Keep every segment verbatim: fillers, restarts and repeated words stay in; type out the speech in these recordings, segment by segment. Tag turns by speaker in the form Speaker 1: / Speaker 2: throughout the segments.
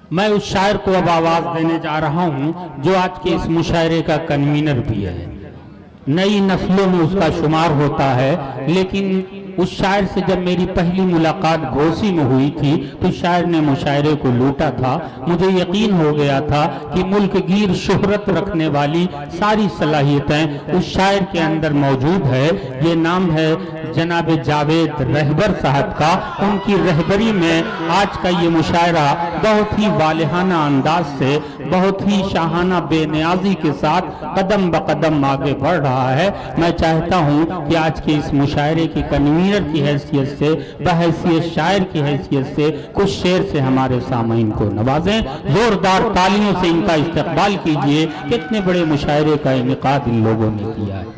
Speaker 1: मैं उस शायर को अब आवाज़ देने जा रहा हूँ जो आज के इस मुशायरे का कन्वीनर भी है। नई नस्लों में उसका शुमार होता है, लेकिन उस शायर से जब मेरी पहली मुलाकात घोसी में हुई थी तो शायर ने मुशायरे को लूटा था। मुझे यकीन हो गया था कि मुल्क गिर शोहरत रखने वाली सारी सलाहियतें उस शायर के अंदर मौजूद है। ये नाम है जनाब जावेद रहबर साहब का। उनकी रहबरी में आज का ये मुशायरा बहुत ही वालिहाना अंदाज से, बहुत ही शाहाना बेनियाजी के साथ कदम ब कदम आगे बढ़ रहा है। मैं चाहता हूँ कि आज के इस मुशायरे की कन्वीनर की हैसियत से, बहैसियत शायर की हैसियत से कुछ शेर से हमारे सामईन को नवाजें। जोरदार तालियों से इनका इस्तकबाल कीजिए। कितने बड़े मुशायरे का इनेकाद इन लोगों ने किया है।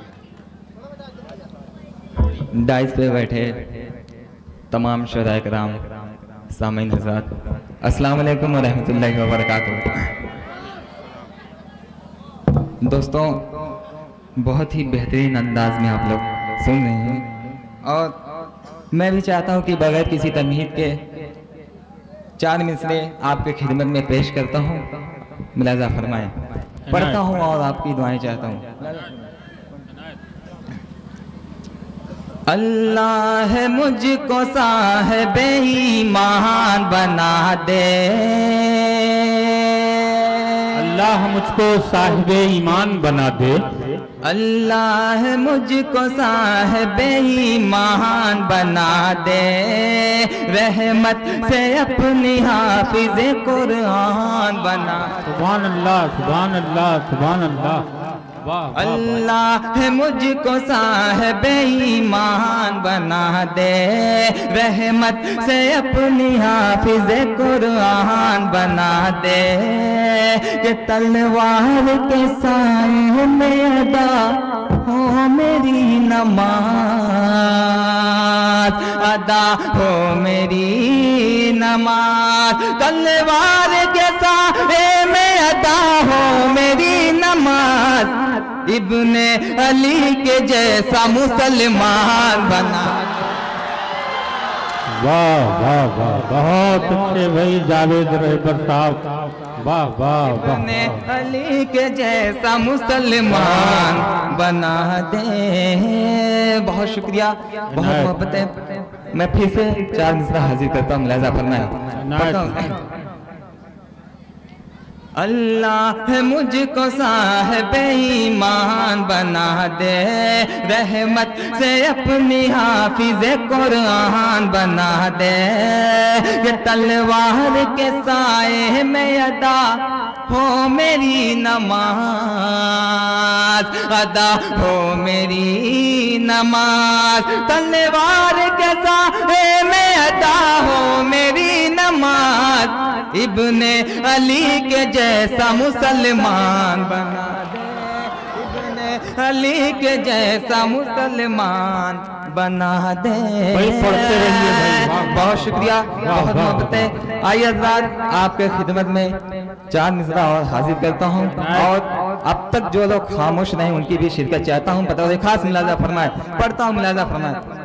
Speaker 2: डाइस पे बैठे तमाम शुहदाए किराम, सामईन हज़रात, अस्सलाम वालेकुम व रहमतुल्लाहि व बरकातुहू। दोस्तों, बहुत ही बेहतरीन अंदाज में आप लोग सुन रहे हैं और मैं भी चाहता हूं कि बगैर किसी तमहीद के चार मिसरे आपके खिदमत में पेश करता हूं। मुलाजा फरमाएं। पढ़ता हूं और आपकी दुआएं चाहता हूं। अल्लाह मुझको साहिबे ईमान बना दे,
Speaker 1: अल्लाह मुझको साहिबे ईमान बना दे,
Speaker 2: अल्लाह मुझको साहिबे ईमान बना दे, रहमत से अपनी हाफिज़े कुरान बना।
Speaker 1: सुभान अल्लाह, सुभान अल्लाह, सुभान अल्लाह।
Speaker 2: अल्लाह मुझको साहिबे ईमान बना दे, रहमत से अपनी हाफिज़े कुरान बना दे, कि तलवार के साए में अदा हो मेरी नमाज, अदा हो मेरी नमाज, तलवार के साए में अदा हो मेरी नमाज, इब्ने अली के जैसा मुसलमान बना।
Speaker 1: वाह वाह वाह, बहुत अच्छे भाई जावेद रहबर साहब, वाह वाह वाह।
Speaker 2: इब्ने अली के जैसा मुसलमान बना दे। बहुत शुक्रिया, बहुत मोहब्बत है। मैं फिर से चार मिसरा हाजिर करता हूँ, मुलाजा फरमाएं। अल्लाह मुझको साहिबे ईमान बना दे, रहमत से अपनी हाफिज़े कुरान बना दे, कि तलवार के साए में अदा हो मेरी नमाज, अदा हो मेरी नमाज, तलवार के साए में अदा हो मेरी नमाज, इब्ने अली के जैसा मुसलमान बना दे, इब्ने अली के जैसा मुसलमान बना दे।
Speaker 1: भाई पढ़ते रहिए भाई।
Speaker 2: बहुत शुक्रिया, बहुत मोहब्बत है। आइए हज़रात, आपके खिदमत में चार मिसरा और हाजिर करता हूँ, और अब तक जो लोग खामोश नहीं उनकी भी शिरकत चाहता हूँ। पता हो खास मुलाजा फरमाए। पढ़ता हूँ, मुलाजा फरमाए।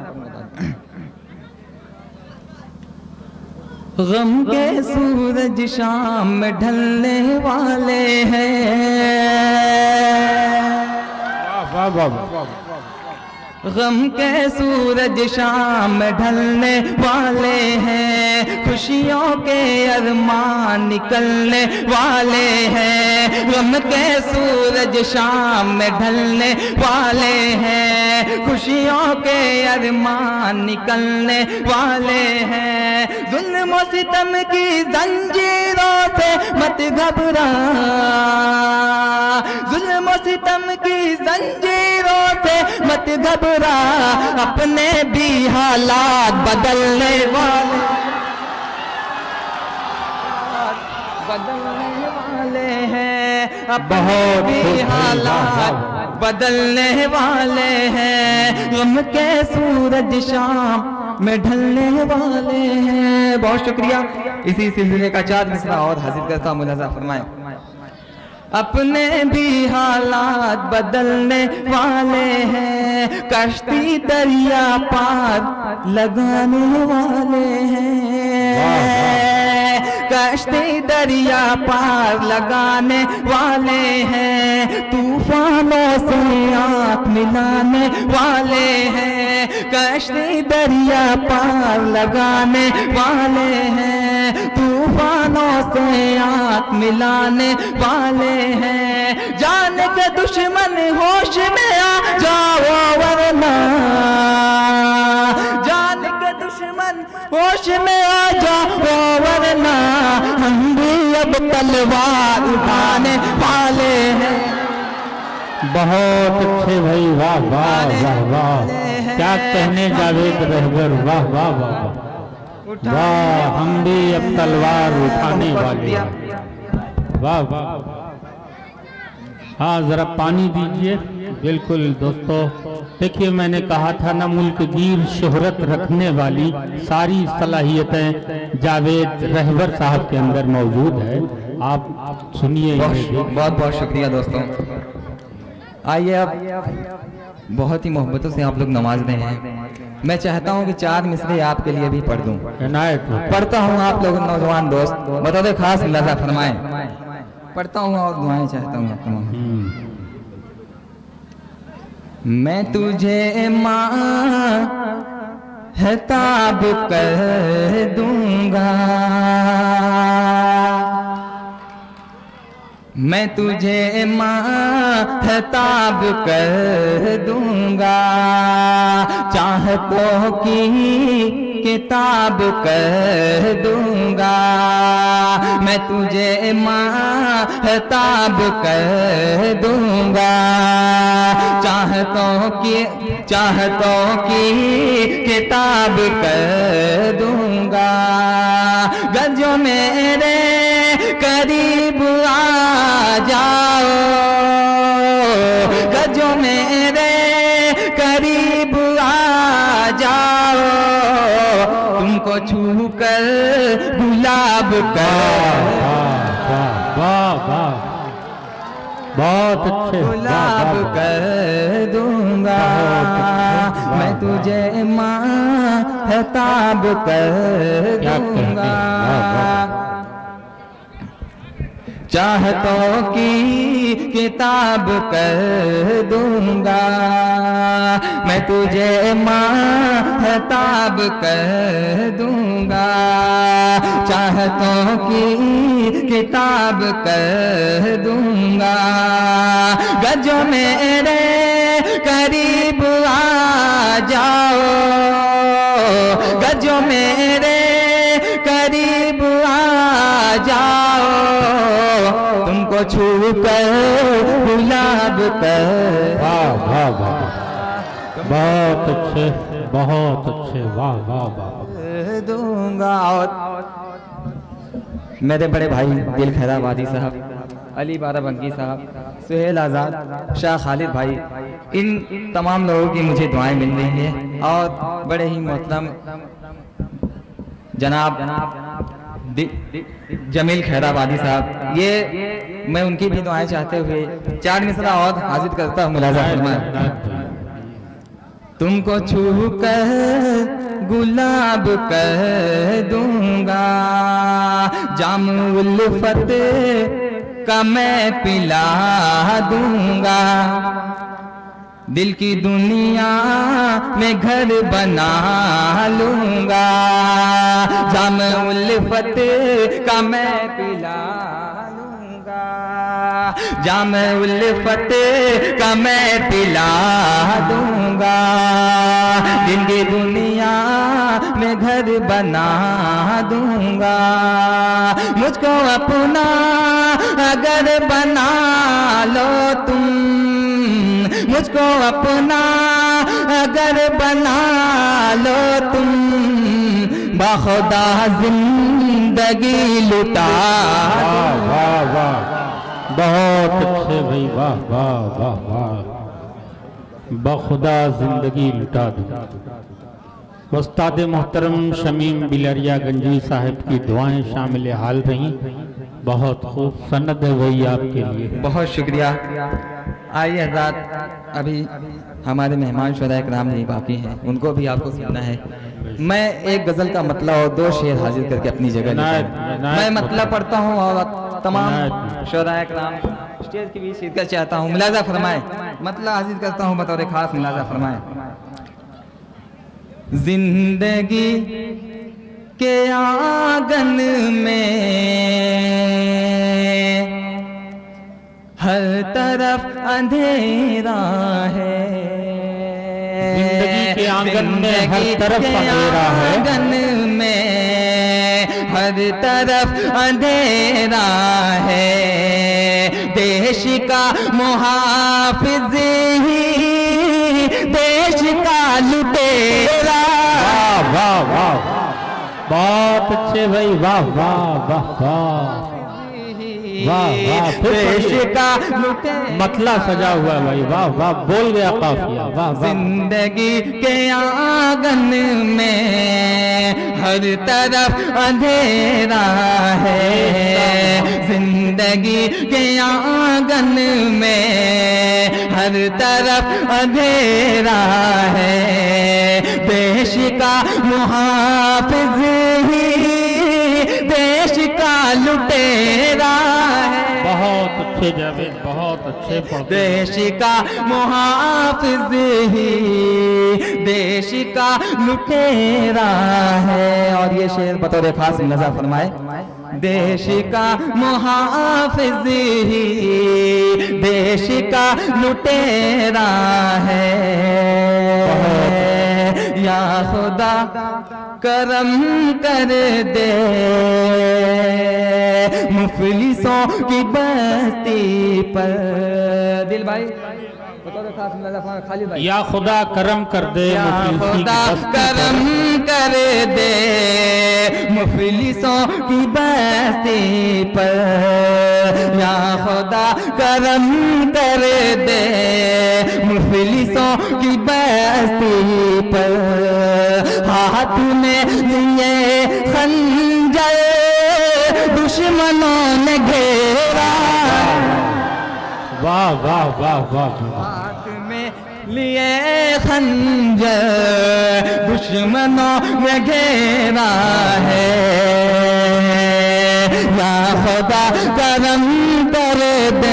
Speaker 2: गम के सूरज शाम में ढलने वाले हैं,
Speaker 1: वाह वाह वाह।
Speaker 2: गम के सूरज शाम में ढलने वाले हैं, खुशियों के अरमान निकलने वाले हैं। गम के सूरज शाम में ढलने वाले हैं, खुशियों के अरमान निकलने वाले हैं। जुल्म और सितम की जंजीरों से मत घबरा, जुल्म और सितम की जंजीरों से मत घबरा, अपने भी हालात बदलने वाले, बदलने वाले हैं, अपने भी हालात बदलने वाले हैं। गम के सूरज शाम में ढलने वाले हैं। बहुत शुक्रिया। इसी सिलसिले का चार मिसरा और हाजिर करता हूँ, मुलाजा फरमाएं। अपने भी हालात बदलने वाले हैं, कश्ती दरिया पार लगाने वाले हैं, कश्ती दरिया पार लगाने वाले हैं, तूफानों से आँख मिलाने वाले हैं, कश्ती दरिया पार लगाने वाले हैं, तूफानों से आँख मिलाने वाले हैं। जान के दुश्मन होश में आ जाओ वरना, जान के दुश्मन होश में आ जाओ वरना, हम भी अब तलवार उठाने वाले हैं।
Speaker 1: बहुत अच्छे भाई, वाह वाह वाह वाह, क्या कहने जावेद रहबर, वाह वाह वाह वाह, हम भी अब तलवार उठाने वाले हैं, वाह वाह। हाँ जरा पानी दीजिए। बिल्कुल दोस्तों, देखिए मैंने कहा था ना, मुल्क गिर शोहरत रखने वाली सारी सलाहियतें जावेद रहबर साहब के अंदर मौजूद है। आप सुनिए।
Speaker 2: बहुत बहुत शुक्रिया दोस्तों। आइए अब बहुत ही मोहब्बतों से आप लोग नवाजते हैं। मैं चाहता हूं कि चार मिसरे आपके लिए भी पढ़ दूं। पढ़ता हूं, आप लोग नौजवान दोस्त बता दो, खास अंदाजा फरमाएं। पढ़ता हूं और दुआएं चाहता हूं आपको। मैं तुझे माँ है ताब कर दूंगा, मैं तुझे माँ है ताब कर दूंगा, चाहतों की किताब कर दूंगा, मैं तुझे माँ है ताब कर दूंगा, चाहतों की चाहतों की किताब कर दूंगा। गजो मेरे करीब आ जाओ, गजो मेरे करीब आ जाओ, तुमको छू कर गुलाब कर,
Speaker 1: वाह वाह, बहुत अच्छे,
Speaker 2: गुलाब कर दूंगा, मैं तुझे माँ है ताब कर दूंगा, चाहतों की किताब कर दूंगा, मैं तुझे माँ है ताब कर दूंगा, चाहतों की किताब कर दूंगा। गजो मेरे करीब आ जाओ, गजो मेरे करीब आ जाओ, तुमको छू कर गुलाब कर,
Speaker 1: वाह वाह वाह, बहुत अच्छे बहुत अच्छे, वाह वाह वाह
Speaker 2: दूंगा। और मेरे बड़े भाई दिल खैराबादी साहब, अली बाराबंकी साहब, सुहेल आज़ाद, शाह खालिद भाई, इन तमाम लोगों की मुझे दुआएं मिल रही हैं। और बड़े ही मोहतरम जनाब जमील खैराबादी साहब, ये मैं उनकी भी दुआएं चाहते हुए चार मिसरा और हाजिर करता हूँ। मुलाजा फरमाएं। तुमको छू कर गुलाब कर दूंगा, जाम उल्फत का मैं पिला दूंगा, दिल की दुनिया में घर बना लूंगा, जाम उल्फत का मैं पिला लूंगा, जाम उल्फत का मैं पिला दूंगा, दिल की दुनिया में घर बना दूंगा, मुझको अपना अगर बना लो तुम, मुझको अपना अगर बना लो तुम, बाखुदा जिंदगी लुटा।
Speaker 1: वाह वाह वाह, बहुत अच्छे भाई, वाह वाह वाह वाह, बाखुदा जिंदगी लुटा दूं। उस्ताद मोहतरम शमीम बिलरिया गंजी साहब की दुआएं शामिल हाल रहीं। बहुत खूब सनद है वही आपके लिए।
Speaker 2: बहुत शुक्रिया। आइए हज़रात, अभी हमारे मेहमान शुरा इकराम नहीं बाकी हैं, उनको भी आपको सुनना है। मैं एक गजल का मतलब और दो शेर हाजिर करके अपनी जगह लेता हूं। मैं मतलब पढ़ता हूँ और तमाम शोराए कराम स्टेज की भी शिरकत चाहता हूँ। मुलाजा फरमाए, मतलब हाजिर करता हूँ बतौर खास, मुलाजा फरमाए। जिंदगी के आंगन में हर तरफ अंधेरा है,
Speaker 1: जिंदगी के आंगन में हर तरफ अंधेरा है,
Speaker 2: आंगन में हर तरफ अंधेरा है, देश का मुहाफिज ही देश का लुटेरा।
Speaker 1: वाह वाह वाह, बहुत अच्छे भाई, वाह वाह वाह वाह वाह वाह,
Speaker 2: देश का
Speaker 1: मतला सजा हुआ है भाई, वाह वाह, बोल गया काफिया, वाह वाह।
Speaker 2: जिंदगी के आंगन में हर तरफ अंधेरा है, जिंदगी के आंगन में हर तरफ अंधेरा है, देश का मुहाफिज ही देश का लुटेरा है।
Speaker 1: बहुत अच्छे जावेद, बहुत अच्छे पढ़ते।
Speaker 2: देश का मुहाफिज ही देश का लुटेरा है। और ये शेर बतौर खास नज़र फरमाए। देश का मुहाफिज ही देश का लुटेरा है, या खुदा करम कर दे मुफलिसों की बस्ती पर। दिल भाई खाली भाई,
Speaker 1: या खुदा करम कर दे,
Speaker 2: या खुदा करम कर दे मुफलिसों की बस्ती पर, या खुदा करम कर दे मुफलिसों की बस्ती पर। हाथ में लिए खंजर दुश्मनों ने घेरा,
Speaker 1: वाह वाह वाह वाह,
Speaker 2: हाथ में लिए खंजर दुश्मनों ने घेरा है, या खुदा करम कर दे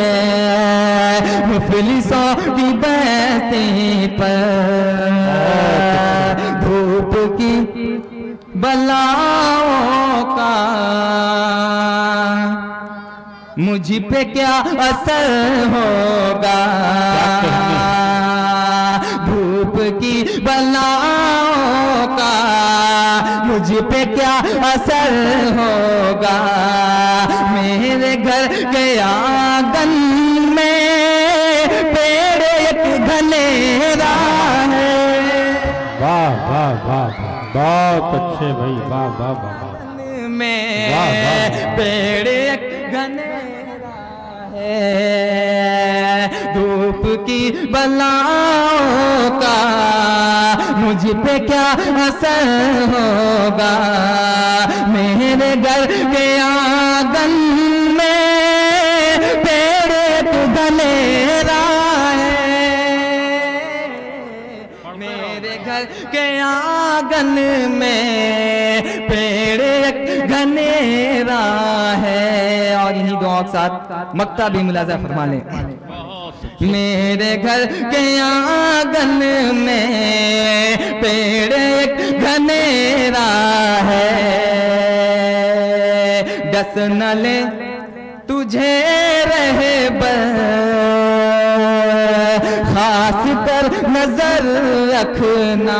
Speaker 2: मुफलिसों की बस्ती पर। धूप की बलाओं का मुझ पे क्या असर होगा, धूप की बलाओं का मुझ पे क्या असर होगा, मेरे घर के आंगन में पेड़ एक घनेरा है।
Speaker 1: वाह वाह वाह, बहुत अच्छे भाई, वाह वाह वाह
Speaker 2: में
Speaker 1: वाह, वाह।
Speaker 2: पेड़ एक घनेरा है, धूप की बलाओं का मुझ पे क्या असर होगा, मेरे घर के आंगन में पेड़ एक घनेरा है, मेरे घर के आंगन में पेड़ एक घनेरा है। और इन्हीं दुआओं के साथ मक्ता भी मुलाजा फरमा लें। मेरे घर के आंगन में पेड़ एक घनेरा है, डस न ले तुझे रहे खास कर नजर रखना,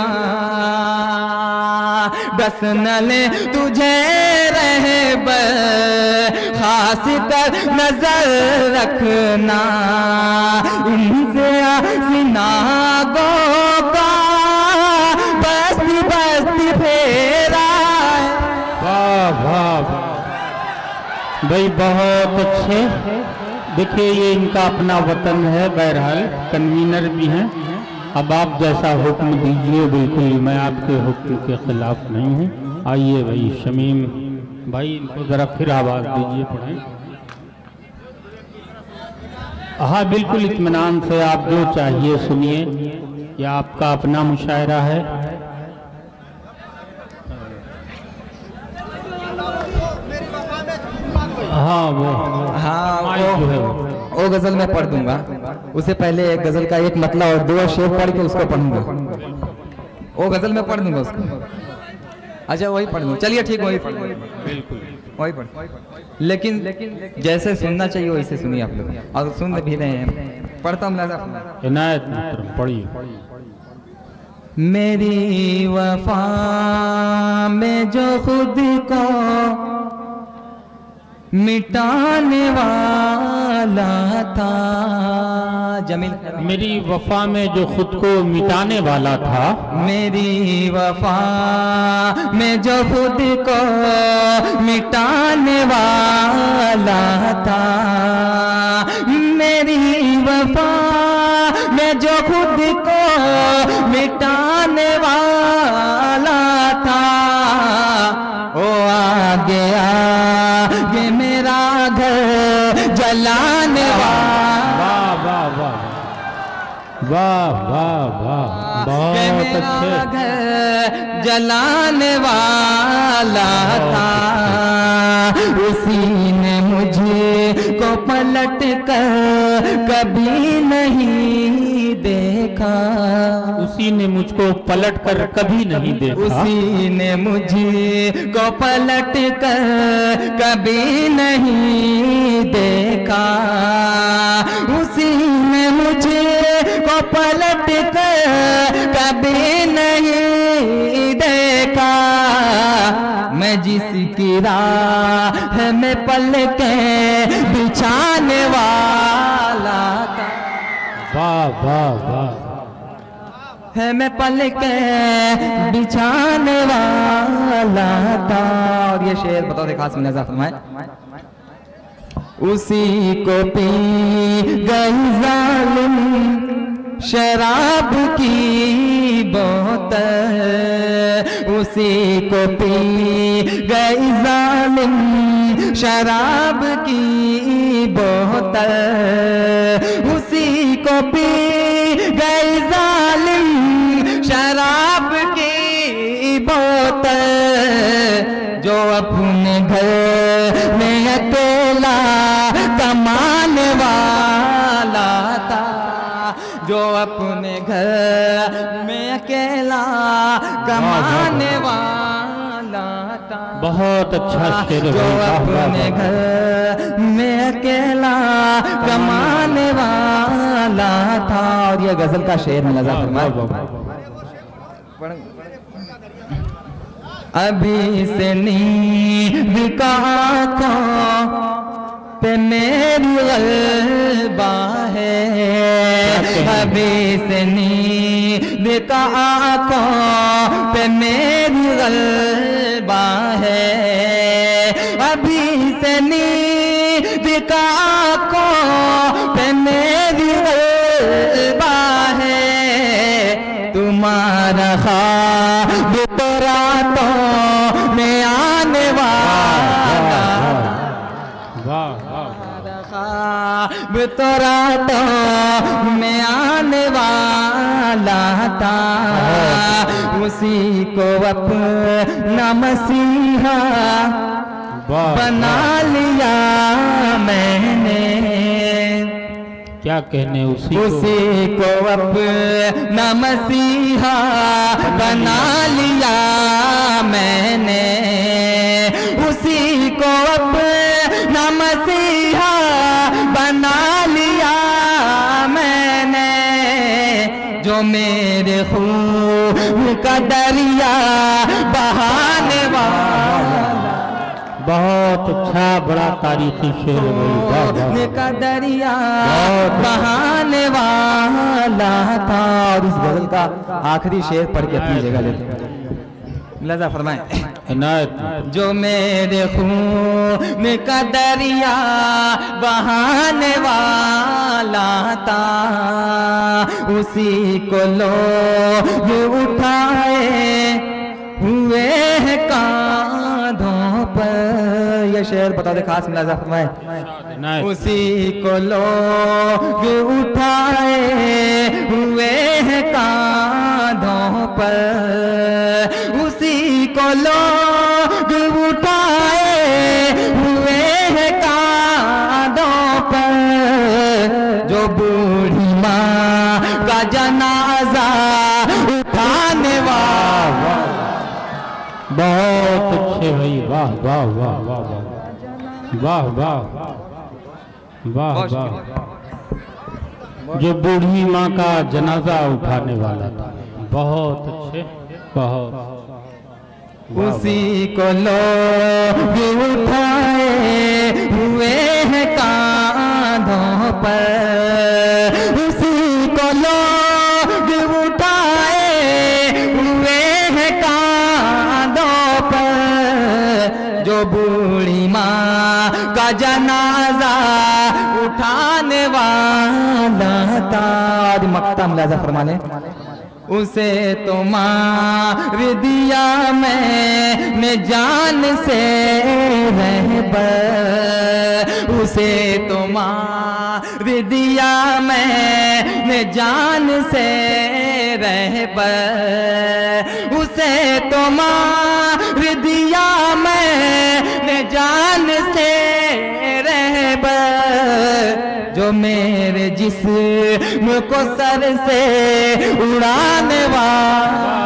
Speaker 2: डस न ले तुझे रहे खास कर नजर रखना, इनसे सिनागों का बस्ती बस्ती फेरा।
Speaker 1: वाह वाह भाई, बहुत अच्छे। देखिए ये इनका अपना वतन है, बहरहाल कन्वीनर भी हैं। अब आप जैसा हुक्म दीजिए, बिल्कुल मैं आपके हुक्म के खिलाफ नहीं हूँ। आइए भाई शमीम भाई, इनको ज़रा फिर आवाज़ दीजिए, पढ़ें। हाँ बिल्कुल इत्मीनान से, आप जो चाहिए सुनिए, यह आपका अपना मुशायरा है। हाँ वो
Speaker 2: हाँ
Speaker 1: माइक जो है वो
Speaker 2: वो, वो गजल मैं पढ़ दूंगा। उससे पहले एक गजल का एक मतलब और दो शेर पढ़ के उसको पढ़ूंगा। वो गजल मैं पढ़ दूंगा उसको। अच्छा वही पढ़ दूंगा, चलिए ठीक वही पढ़
Speaker 1: बिल्कुल
Speaker 2: वही पढ़। लेकिन जैसे सुनना चाहिए वैसे सुनिए आप लोग, और सुन भी रहे हैं। पढ़ता हूँ
Speaker 1: इनायत मोहतरम, पढ़िए।
Speaker 2: मेरी वफा में जो खुद को मिटाने वाला था, जमील
Speaker 1: मेरी वफा में जो खुद को मिटाने वाला था,
Speaker 2: मेरी वफा में जो खुद को मिटाने वाला था, मेरी वफा में जो खुद को मिटाने वाला था, वो आ गया ये मेरा घर जलाने वाला,
Speaker 1: वाह वाह वाह वाह वाह वाह, बहुत अच्छे।
Speaker 2: घर जलाने वाला था, उसी ने मुझे को पलट कर कभी नहीं देखा,
Speaker 1: उसी ने मुझको पलट कर कभी नहीं देखा,
Speaker 2: उसी ने मुझे को पलट कर कभी नहीं देखा, उसी ने मुझे को पलट कर कभी नहीं देखा, मैं जिसकी राह में पल के बिछाने वाला था,
Speaker 1: वाह वाह वाह,
Speaker 2: है मैं पल के बिछाने वाला था। और ये शेर बताओ देखा सुना फरमाए, उसी को पी गई जालिम शराब की बोतल, उसी को पी गई जालिम शराब की बोतल, उसी को पी गई जालिम शराब की बोतल, जो अपने घर में अकेला कमाने वाला था, जो अपने घर में अकेला कमाने वाला था,
Speaker 1: बहुत अच्छा शेर है,
Speaker 2: जो
Speaker 1: वाह, वाह,
Speaker 2: अपने
Speaker 1: वाह।
Speaker 2: घर में अकेला कमाने वाला था। और ये गजल का शेर में नजर फरमाए, अभी से नींद का आँखों पे मेरी गलबा है, अभी से नींद का आँखों पे मेरी गलबा है, अभी से नींद का आँखों पे मेरी गलबा है, तुम्हारा ख्वाब तो रातों में आने वाला, ख्वाब तो रातों में आने वाला था, उसी को अपना मसीहा बना लिया मैंने,
Speaker 1: क्या कहने उसी को,
Speaker 2: उसी को अपना मसीहा बना लिया मैंने, उसी को अपना मसीहा बना लिया मैंने, जो मेरे खून का दरिया बहाने वाला,
Speaker 1: बहुत अच्छा बड़ा तारीखी शेर है भाई, वाह, वाह।
Speaker 2: का दरिया बहाने वाला था। और इस गजल का आखिरी शेर पढ़ के अपनी जगह लेते लजा फरमाए,
Speaker 1: इनायत,
Speaker 2: जो मेरे खून का दरिया बहाने वाला था, उसी को लोग उठाए हुए हैं कांधों पर। यह शेर बता दे खास मिला फरमाए, उसी को लोग उठाए हुए हैं कांधों पर, उसी को लोग उठाए हुए हैं कांधों
Speaker 1: वाह वाह वाह वाह वाह वाह वाह वाह। जो बूढ़ी माँ का जनाजा उठाने वाला था, बहुत अच्छे, बहुत।
Speaker 2: उसी को लोग उठाए हुए हैं कांधों पर, उसी को लोग उठाए हुए हैं कांधों पर, जो बूढ़ी माँ का जनाजा उठाने वाला था। मक्ता मुलाजा फरमा ले। उसे तो मार दिया मैंने जान से रहबर, उसे तो मार दिया मैंने जान से रहबर, उसे तो मार दिया मैंने जान से रहबर, जो मेरे जिस्म को सर से उड़ाने वाला।